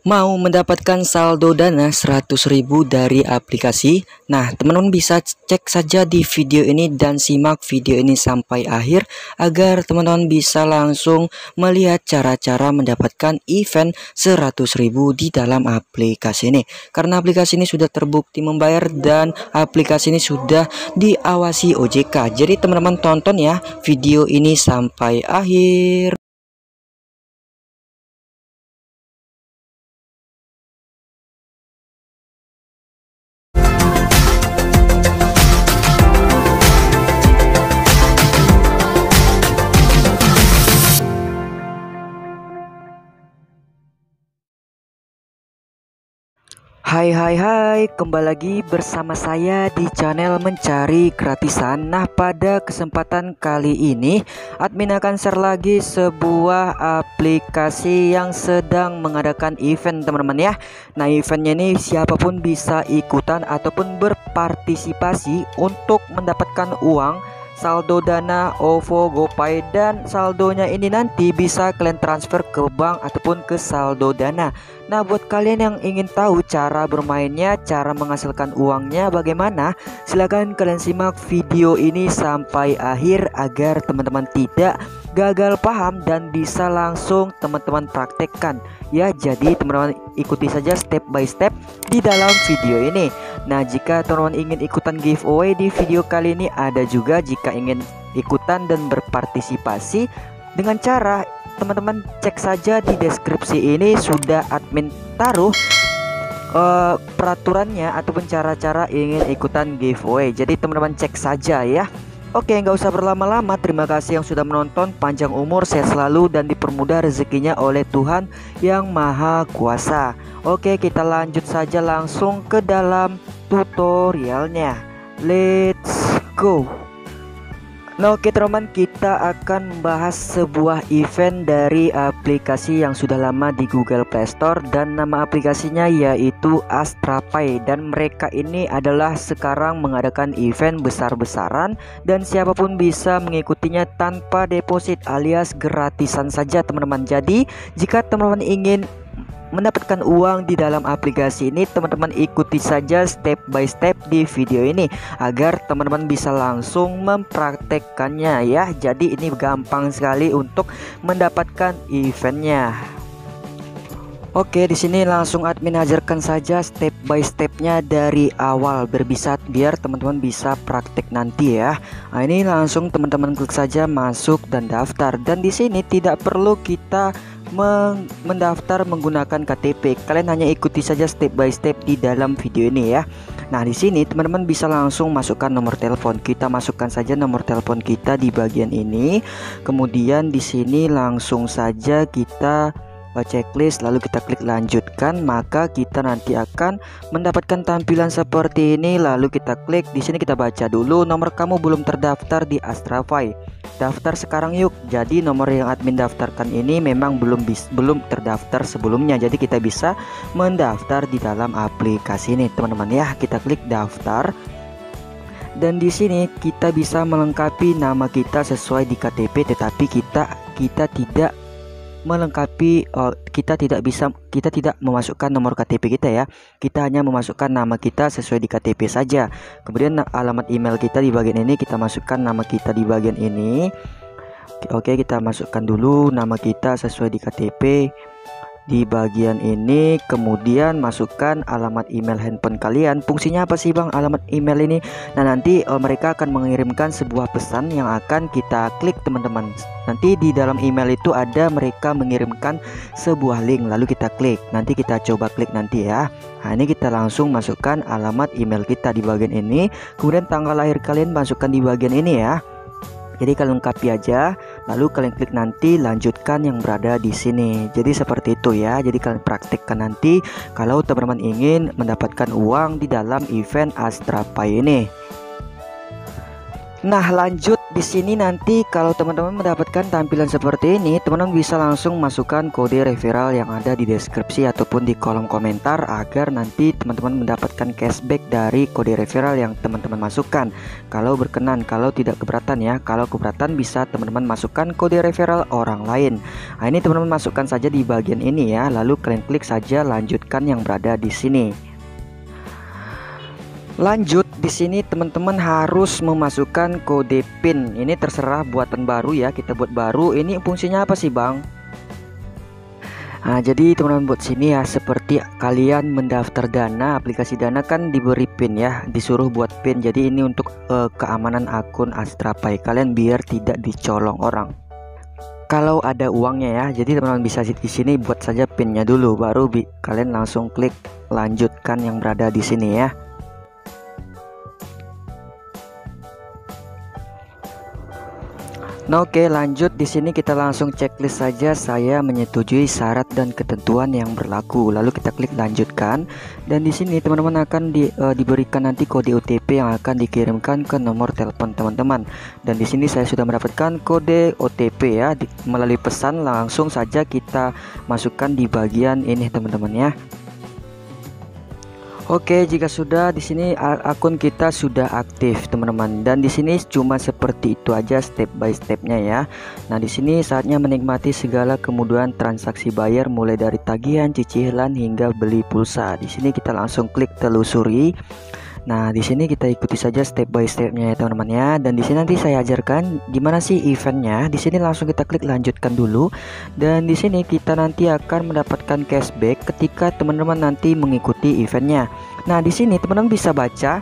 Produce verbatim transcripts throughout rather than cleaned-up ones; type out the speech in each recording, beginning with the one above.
Mau mendapatkan saldo dana seratus ribu dari aplikasi? Nah, teman-teman bisa cek saja di video ini dan simak video ini sampai akhir agar teman-teman bisa langsung melihat cara-cara mendapatkan event seratus ribu di dalam aplikasi ini. Karena aplikasi ini sudah terbukti membayar dan aplikasi ini sudah diawasi O J K. Jadi teman-teman tonton ya video ini sampai akhir. Hai hai hai, kembali lagi bersama saya di channel Mencari Gratisan. Nah, pada kesempatan kali ini admin akan share lagi sebuah aplikasi yang sedang mengadakan event teman-teman ya. Nah, eventnya ini siapapun bisa ikutan ataupun berpartisipasi untuk mendapatkan uang, saldo dana, O V O, GoPay, dan saldonya ini nanti bisa kalian transfer ke bank ataupun ke saldo dana. Nah, buat kalian yang ingin tahu cara bermainnya, cara menghasilkan uangnya bagaimana, silahkan kalian simak video ini sampai akhir agar teman-teman tidak gagal paham dan bisa langsung teman-teman praktekkan ya. Jadi teman-teman ikuti saja step by step di dalam video ini. Nah, jika teman-teman ingin ikutan giveaway di video kali ini, ada juga jika ingin ikutan dan berpartisipasi dengan cara teman-teman cek saja di deskripsi ini sudah admin taruh uh, peraturannya ataupun cara-cara ingin ikutan giveaway. Jadi teman-teman cek saja ya. Oke, nggak usah berlama-lama. Terima kasih yang sudah menonton. Panjang umur, sehat selalu, dan dipermudah rezekinya oleh Tuhan yang Maha Kuasa. Oke, kita lanjut saja langsung ke dalam tutorialnya. Let's go. Nah, oke teman-teman, kita akan membahas sebuah event dari aplikasi yang sudah lama di Google Play Store, dan nama aplikasinya yaitu Astrapay. Dan mereka ini adalah sekarang mengadakan event besar-besaran dan siapapun bisa mengikutinya tanpa deposit alias gratisan saja teman-teman. Jadi jika teman-teman ingin mendapatkan uang di dalam aplikasi ini, teman-teman ikuti saja step by step di video ini agar teman-teman bisa langsung mempraktekkannya ya. Jadi ini gampang sekali untuk mendapatkan eventnya. Oke, di sini langsung admin ajarkan saja step by stepnya dari awal berbisat biar teman-teman bisa praktek nanti ya. Nah, ini langsung teman-teman klik saja masuk dan daftar, dan di sini tidak perlu kita mendaftar menggunakan K T P. Kalian hanya ikuti saja step by step di dalam video ini ya. Nah, di sini teman-teman bisa langsung masukkan nomor telepon. Kita masukkan saja nomor telepon kita di bagian ini. Kemudian di sini langsung saja kita checklist, lalu kita klik lanjutkan, maka kita nanti akan mendapatkan tampilan seperti ini. Lalu kita klik di sini, kita baca dulu, nomor kamu belum terdaftar di Astrapay, daftar sekarang yuk. Jadi nomor yang admin daftarkan ini memang belum bis, belum terdaftar sebelumnya, jadi kita bisa mendaftar di dalam aplikasi ini teman-teman ya. Kita klik daftar, dan di sini kita bisa melengkapi nama kita sesuai di K T P, tetapi kita kita tidak melengkapi uh, kita tidak bisa kita tidak memasukkan nomor K T P kita ya. Kita hanya memasukkan nama kita sesuai di K T P saja. Kemudian alamat email kita di bagian ini, kita masukkan nama kita di bagian ini. Oke, kita masukkan dulu nama kita sesuai di K T P di bagian ini. Kemudian masukkan alamat email handphone kalian. Fungsinya apa sih bang alamat email ini? Nah, nanti uh, mereka akan mengirimkan sebuah pesan yang akan kita klik teman-teman. Nanti di dalam email itu ada mereka mengirimkan sebuah link, lalu kita klik. Nanti kita coba klik nanti ya. Nah, ini kita langsung masukkan alamat email kita di bagian ini. Kemudian tanggal lahir kalian masukkan di bagian ini ya. Jadi kalian lengkapi aja, lalu kalian klik nanti lanjutkan yang berada di sini. Jadi seperti itu ya. Jadi kalian praktekkan nanti kalau teman-teman ingin mendapatkan uang di dalam event Astrapay ini. Nah, lanjut Di sini nanti kalau teman-teman mendapatkan tampilan seperti ini, teman-teman bisa langsung masukkan kode referral yang ada di deskripsi ataupun di kolom komentar agar nanti teman-teman mendapatkan cashback dari kode referral yang teman-teman masukkan. Kalau berkenan, kalau tidak keberatan ya. Kalau keberatan bisa teman-teman masukkan kode referral orang lain. Nah, ini teman-teman masukkan saja di bagian ini ya. Lalu kalian klik saja lanjutkan yang berada di sini. Lanjut, di sini teman-teman harus memasukkan kode PIN. Ini terserah buatan baru ya, kita buat baru. Ini fungsinya apa sih, Bang? Nah, jadi teman-teman buat sini ya, seperti kalian mendaftar Dana, aplikasi Dana kan diberi PIN ya, disuruh buat PIN. Jadi ini untuk uh, keamanan akun Astrapay kalian biar tidak dicolong orang. Kalau ada uangnya ya, jadi teman-teman bisa di sini buat saja PIN-nya dulu, baru kalian langsung klik lanjutkan yang berada di sini ya. Nah, oke, lanjut. Di sini kita langsung checklist saja. Saya menyetujui syarat dan ketentuan yang berlaku. Lalu kita klik lanjutkan. Dan di sini teman-teman akan di, uh, diberikan nanti kode O T P yang akan dikirimkan ke nomor telepon teman-teman. Dan di sini saya sudah mendapatkan kode O T P ya di, melalui pesan. Langsung saja kita masukkan di bagian ini teman-teman ya. Oke, jika sudah di sini akun kita sudah aktif teman-teman, dan di sini cuma seperti itu aja step by stepnya ya. Nah, di sini saatnya menikmati segala kemudahan transaksi bayar mulai dari tagihan, cicilan hingga beli pulsa. Di sini kita langsung klik telusuri. Nah, di sini kita ikuti saja step by stepnya ya teman-teman ya. Dan di sini nanti saya ajarkan gimana sih eventnya. Di sini langsung kita klik lanjutkan dulu. Dan di sini kita nanti akan mendapatkan cashback ketika teman-teman nanti mengikuti eventnya. Nah, di sini teman-teman bisa baca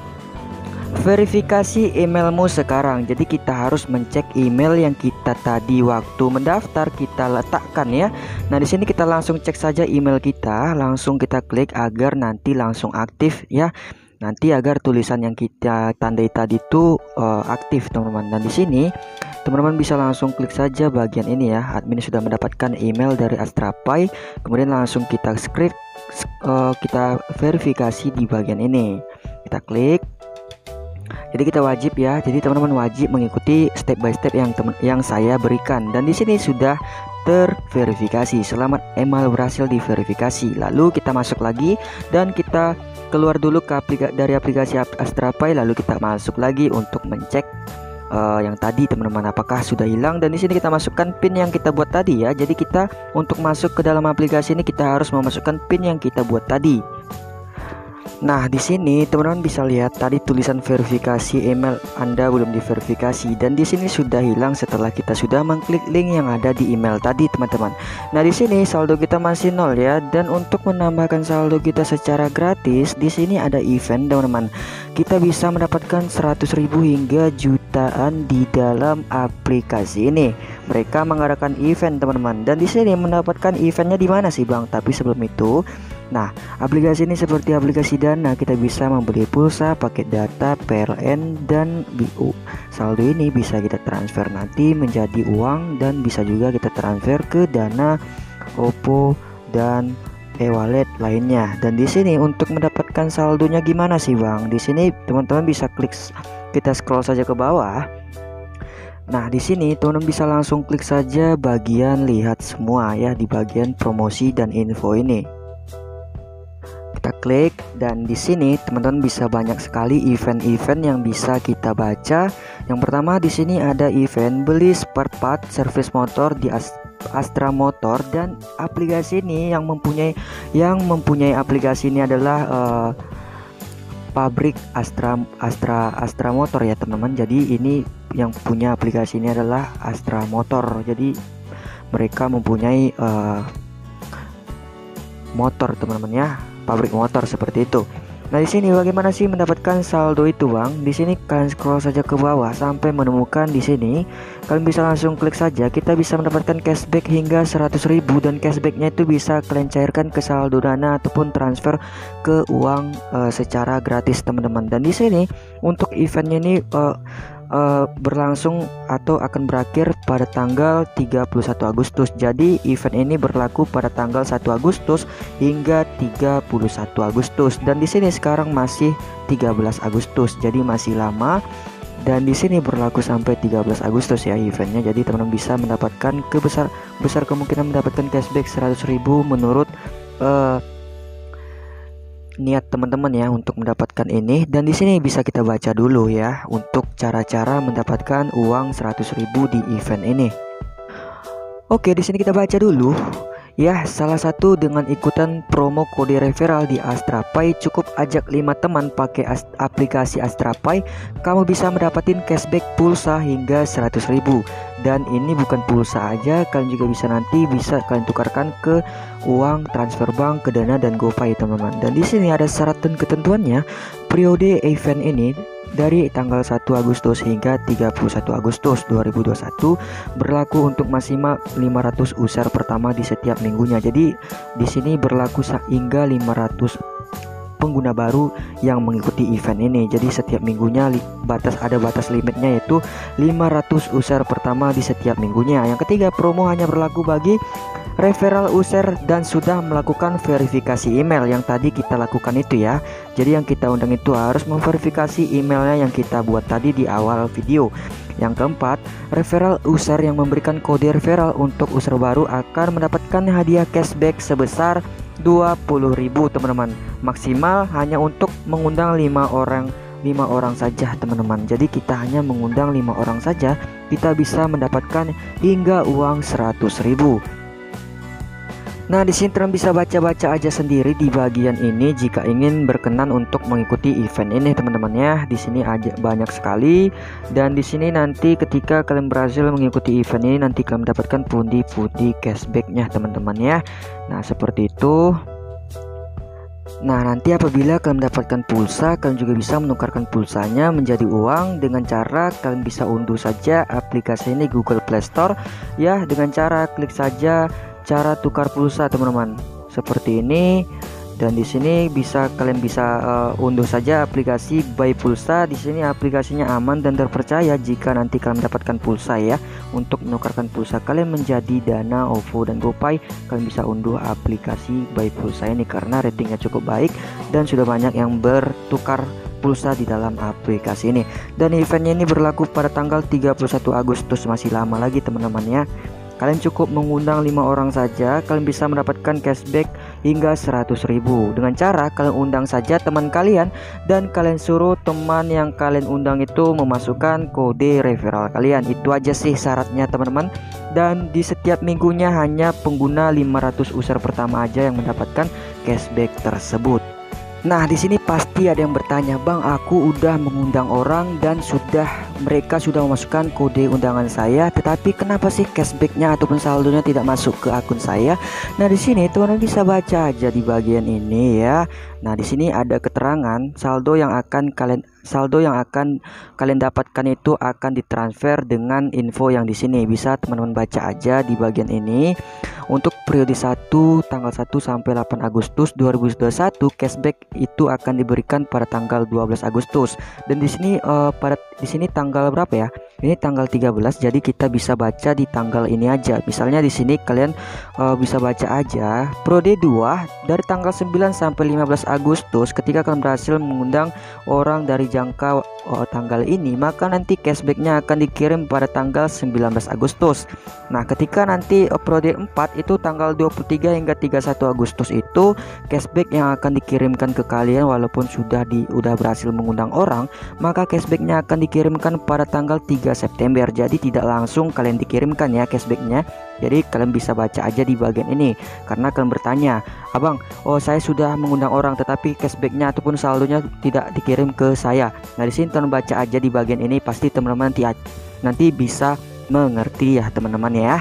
verifikasi emailmu sekarang. Jadi kita harus mencek email yang kita tadi waktu mendaftar kita letakkan ya. Nah, di sini kita langsung cek saja email kita, langsung kita klik agar nanti langsung aktif ya. Nanti agar tulisan yang kita tandai tadi itu uh, aktif teman-teman. Dan di sini teman-teman bisa langsung klik saja bagian ini ya. Admin sudah mendapatkan email dari Astrapay. Kemudian langsung kita script uh, kita verifikasi di bagian ini. Kita klik. Jadi kita wajib ya. Jadi teman-teman wajib mengikuti step by step yang temen, yang saya berikan. Dan di sini sudah terverifikasi. Selamat, email berhasil diverifikasi. Lalu kita masuk lagi dan kita keluar dulu ke aplika dari aplikasi Astrapay, lalu kita masuk lagi untuk mencek uh, yang tadi teman-teman apakah sudah hilang. Dan di sini kita masukkan PIN yang kita buat tadi ya. Jadi kita untuk masuk ke dalam aplikasi ini kita harus memasukkan PIN yang kita buat tadi. Nah, di sini teman-teman bisa lihat tadi tulisan verifikasi email Anda belum diverifikasi, dan di sini sudah hilang setelah kita sudah mengklik link yang ada di email tadi, teman-teman. Nah, di sini saldo kita masih nol ya, dan untuk menambahkan saldo kita secara gratis, di sini ada event, teman-teman. Kita bisa mendapatkan seratus ribu hingga jutaan di dalam aplikasi ini. Mereka mengadakan event, teman-teman. Dan di sini mendapatkan eventnya di mana sih, Bang? Tapi sebelum itu, nah, aplikasi ini seperti aplikasi Dana, kita bisa membeli pulsa, paket data, P L N, dan B U. Saldo ini bisa kita transfer nanti menjadi uang, dan bisa juga kita transfer ke Dana, Oppo, dan e-wallet lainnya. Dan di sini untuk mendapatkan saldonya gimana sih, Bang? Di sini teman-teman bisa klik, kita scroll saja ke bawah. Nah, di sini teman-teman bisa langsung klik saja bagian lihat semua ya, di bagian promosi dan info ini. Kita klik, dan di sini teman-teman bisa banyak sekali event-event yang bisa kita baca. Yang pertama di sini ada event beli spare part service motor di Astra Motor, dan aplikasi ini yang mempunyai yang mempunyai aplikasi ini adalah uh, pabrik Astra Astra Astra Motor ya teman-teman. Jadi ini yang punya aplikasi ini adalah Astra Motor. Jadi mereka mempunyai uh, motor teman-teman ya, pabrik motor seperti itu. Nah, di sini bagaimana sih mendapatkan saldo itu, Bang? Di sini kalian scroll saja ke bawah sampai menemukan di sini. Kalian bisa langsung klik saja. Kita bisa mendapatkan cashback hingga seratus ribu, dan cashbacknya itu bisa kalian cairkan ke saldo Dana ataupun transfer ke uang uh, secara gratis, teman-teman. Dan di sini untuk eventnya ini uh, Uh, berlangsung atau akan berakhir pada tanggal tiga puluh satu Agustus. Jadi event ini berlaku pada tanggal satu Agustus hingga tiga puluh satu Agustus. Dan di sini sekarang masih tiga belas Agustus. Jadi masih lama. Dan di sini berlaku sampai tiga belas Agustus ya eventnya. Jadi teman-teman bisa mendapatkan kebesar besar kemungkinan mendapatkan cashback seratus ribu menurut uh, niat teman-teman ya untuk mendapatkan ini. Dan di sini bisa kita baca dulu ya untuk cara-cara mendapatkan uang seratus ribu di event ini. Oke, di sini kita baca dulu. Ya, salah satu dengan ikutan promo kode referral di AstraPay, cukup ajak lima teman pakai aplikasi AstraPay, kamu bisa mendapatkan cashback pulsa hingga seratus ribu. Dan ini bukan pulsa aja, kalian juga bisa nanti bisa kalian tukarkan ke uang transfer bank, ke Dana dan GoPay teman-teman. Dan di sini ada syarat dan ketentuannya. Periode event ini dari tanggal satu Agustus hingga tiga puluh satu Agustus dua ribu dua puluh satu, berlaku untuk maksimal lima ratus user pertama di setiap minggunya. Jadi di sini berlaku hingga lima ratus pengguna baru yang mengikuti event ini. Jadi setiap minggunya batas ada batas limitnya, yaitu lima ratus user pertama di setiap minggunya. Yang ketiga, promo hanya berlaku bagi referral user dan sudah melakukan verifikasi email yang tadi kita lakukan itu ya. Jadi yang kita undang itu harus memverifikasi emailnya yang kita buat tadi di awal video. Yang keempat, referral user yang memberikan kode referral untuk user baru akan mendapatkan hadiah cashback sebesar dua puluh ribu teman-teman. Maksimal hanya untuk mengundang lima orang lima orang saja teman-teman. Jadi kita hanya mengundang lima orang saja, kita bisa mendapatkan hingga uang seratus ribu. Nah, di sini teman bisa baca-baca aja sendiri di bagian ini jika ingin berkenan untuk mengikuti event ini teman-teman ya. Di sini aja banyak sekali, dan di sini nanti ketika kalian berhasil mengikuti event ini nanti kalian mendapatkan pundi-pundi cashbacknya teman-teman ya. Nah, seperti itu. Nah, nanti apabila kalian mendapatkan pulsa, kalian juga bisa menukarkan pulsanya menjadi uang dengan cara kalian bisa unduh saja aplikasi ini Google Play Store ya, dengan cara klik saja cara tukar pulsa teman-teman seperti ini. Dan di sini bisa kalian bisa uh, unduh saja aplikasi Buy Pulsa. Di sini aplikasinya aman dan terpercaya jika nanti kalian mendapatkan pulsa ya. Untuk menukarkan pulsa kalian menjadi Dana, OVO dan GoPay, kalian bisa unduh aplikasi Buy Pulsa ini karena ratingnya cukup baik dan sudah banyak yang bertukar pulsa di dalam aplikasi ini. Dan eventnya ini berlaku pada tanggal tiga puluh satu Agustus, masih lama lagi teman-teman ya. Kalian cukup mengundang lima orang saja, kalian bisa mendapatkan cashback hingga seratus ribu. Dengan cara kalian undang saja teman kalian dan kalian suruh teman yang kalian undang itu memasukkan kode referral kalian. Itu aja sih syaratnya teman-teman. Dan di setiap minggunya hanya pengguna lima ratus user pertama aja yang mendapatkan cashback tersebut. Nah, di sini pasti ada yang bertanya, "Bang, aku udah mengundang orang dan sudah mereka sudah memasukkan kode undangan saya, tetapi kenapa sih cashbacknya ataupun saldonya tidak masuk ke akun saya?" Nah, di sini teman-teman bisa baca aja di bagian ini ya. Nah, di sini ada keterangan saldo yang akan kalian saldo yang akan kalian dapatkan itu akan ditransfer dengan info yang di sini. Bisa teman-teman baca aja di bagian ini. Untuk periode satu tanggal satu sampai delapan Agustus dua ribu dua puluh satu, cashback itu akan diberikan pada tanggal dua belas Agustus. Dan di sini uh, pada di sini tanggal berapa ya? Ini tanggal tiga belas. Jadi kita bisa baca di tanggal ini aja. Misalnya di sini kalian uh, bisa baca aja periode dua dari tanggal sembilan sampai lima belas Agustus. Ketika kalian berhasil mengundang orang dari jangka uh, tanggal ini, maka nanti cashbacknya akan dikirim pada tanggal sembilan belas Agustus. Nah, ketika nanti uh, periode empat itu tanggal dua puluh tiga hingga tiga puluh satu Agustus itu cashback yang akan dikirimkan ke kalian walaupun sudah di udah berhasil mengundang orang, maka cashbacknya akan dikirimkan pada tanggal tiga September. Jadi tidak langsung kalian dikirimkan ya cashbacknya. Jadi kalian bisa baca aja di bagian ini karena kalian bertanya, "Abang, oh saya sudah mengundang orang tetapi cashbacknya ataupun saldonya tidak dikirim ke saya." Nah, di sini teman baca aja di bagian ini, pasti teman-teman nanti nanti bisa mengerti ya teman-teman ya.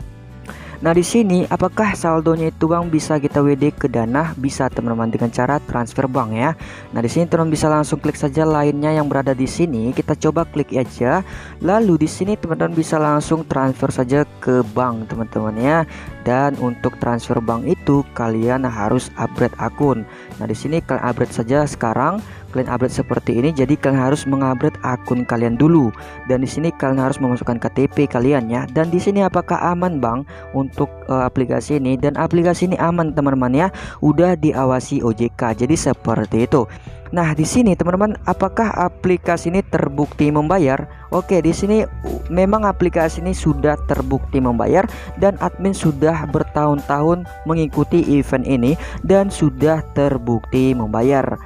Nah, di sini apakah saldonya itu Bang bisa kita W D ke Dana? Bisa teman-teman dengan cara transfer bank ya. Nah, di sini teman bisa langsung klik saja lainnya yang berada di sini. Kita coba klik aja. Lalu di sini teman-teman bisa langsung transfer saja ke bank teman-teman ya. Dan untuk transfer bank itu kalian harus upgrade akun. Nah, di sini kalian upgrade saja sekarang. Kalian upgrade seperti ini, jadi kalian harus mengupgrade akun kalian dulu. Dan di sini kalian harus memasukkan K T P kalian ya. Dan di sini apakah aman Bang untuk uh, aplikasi ini? Dan aplikasi ini aman teman-teman ya. Udah diawasi O J K. Jadi seperti itu. Nah, di sini teman-teman, apakah aplikasi ini terbukti membayar? Oke, di sini memang aplikasi ini sudah terbukti membayar dan admin sudah bertahun-tahun mengikuti event ini dan sudah terbukti membayar.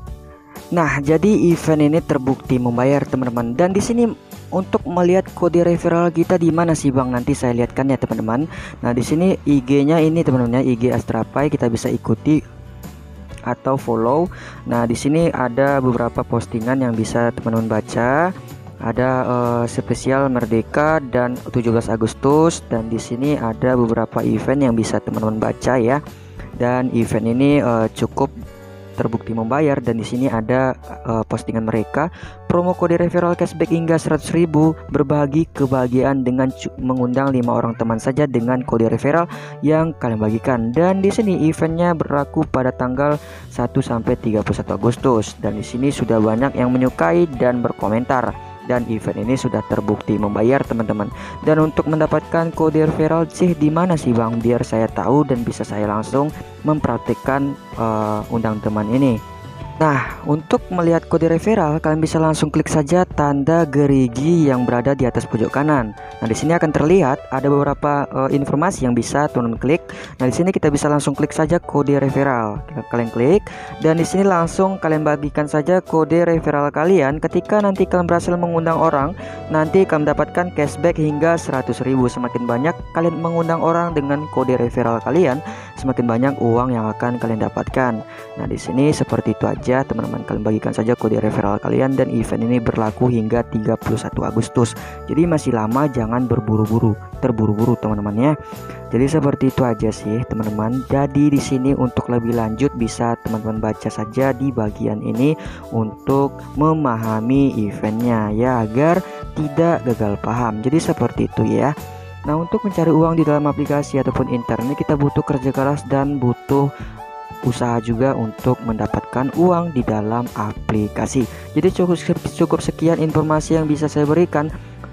Nah, jadi event ini terbukti membayar teman-teman. Dan di sini untuk melihat kode referral kita di mana sih Bang? Nanti saya lihatkan ya teman-teman. Nah, di sini I G-nya ini teman-teman ya, I G Astrapai, kita bisa ikuti atau follow. Nah, di sini ada beberapa postingan yang bisa teman-teman baca. Ada uh, spesial Merdeka dan tujuh belas Agustus, dan di sini ada beberapa event yang bisa teman-teman baca ya. Dan event ini uh, cukup terbukti membayar, dan di sini ada uh, postingan mereka, promo kode referral cashback hingga seratus ribu, berbagi kebahagiaan dengan mengundang lima orang teman saja dengan kode referral yang kalian bagikan. Dan di sini eventnya berlaku pada tanggal satu sampai tiga puluh satu Agustus, dan di sini sudah banyak yang menyukai dan berkomentar. Dan event ini sudah terbukti membayar teman-teman. Dan untuk mendapatkan kode referral sih di mana sih Bang, biar saya tahu dan bisa saya langsung mempraktikkan uh, undang teman ini. Nah, untuk melihat kode referral, kalian bisa langsung klik saja tanda gerigi yang berada di atas pojok kanan. Nah, di sini akan terlihat ada beberapa uh, informasi yang bisa teman-teman klik. Nah, di sini kita bisa langsung klik saja kode referral. Kalian klik, dan di sini langsung kalian bagikan saja kode referral kalian. Ketika nanti kalian berhasil mengundang orang, nanti kalian mendapatkan cashback hingga seratus ribu. Semakin banyak kalian mengundang orang dengan kode referral kalian, semakin banyak uang yang akan kalian dapatkan. Nah, di sini seperti itu aja teman-teman, kalian bagikan saja kode referral kalian, dan event ini berlaku hingga tiga puluh satu Agustus. Jadi masih lama, jangan berburu-buru, terburu-buru teman-teman ya. Jadi seperti itu aja sih teman-teman. Jadi di sini untuk lebih lanjut bisa teman-teman baca saja di bagian ini untuk memahami eventnya ya, agar tidak gagal paham. Jadi seperti itu ya. Nah, untuk mencari uang di dalam aplikasi ataupun internet, kita butuh kerja keras dan butuh usaha juga untuk mendapatkan uang di dalam aplikasi. Jadi cukup cukup sekian informasi yang bisa saya berikan.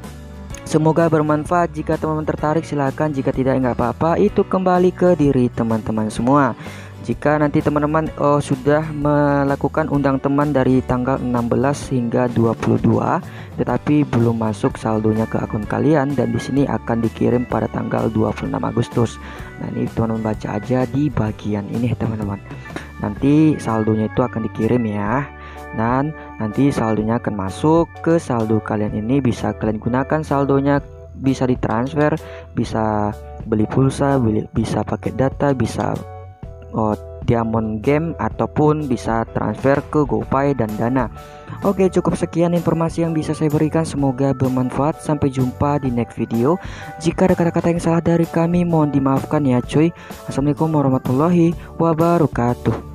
Semoga bermanfaat. Jika teman-teman tertarik silahkan, jika tidak nggak apa-apa, itu kembali ke diri teman-teman semua. Jika nanti teman-teman oh, sudah melakukan undang teman dari tanggal enam belas hingga dua puluh dua, tetapi belum masuk saldonya ke akun kalian, dan di sini akan dikirim pada tanggal dua puluh enam Agustus. Nah, ini teman-teman baca aja di bagian ini teman-teman. Nanti saldonya itu akan dikirim ya, dan nanti saldonya akan masuk ke saldo kalian ini. Bisa kalian gunakan saldonya, bisa ditransfer, bisa beli pulsa, beli, bisa pakai data, bisa Oh, Diamond Game, ataupun bisa transfer ke GoPay dan Dana. Oke, cukup sekian informasi yang bisa saya berikan. Semoga bermanfaat. Sampai jumpa di next video. Jika ada kata-kata yang salah dari kami, mohon dimaafkan ya cuy. Assalamualaikum warahmatullahi wabarakatuh.